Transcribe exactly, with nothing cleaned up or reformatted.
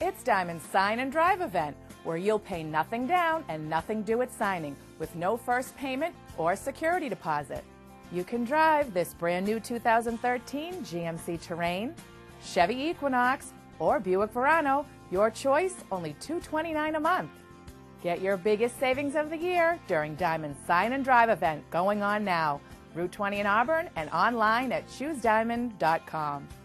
It's Diamond's Sign and Drive event, where you'll pay nothing down and nothing due at signing, with no first payment or security deposit. You can drive this brand new two thousand thirteen G M C Terrain, Chevy Equinox, or Buick Verano. Your choice, only two hundred twenty-nine dollars a month. Get your biggest savings of the year during Diamond's Sign and Drive event going on now. Route twenty in Auburn and online at choose diamond dot com.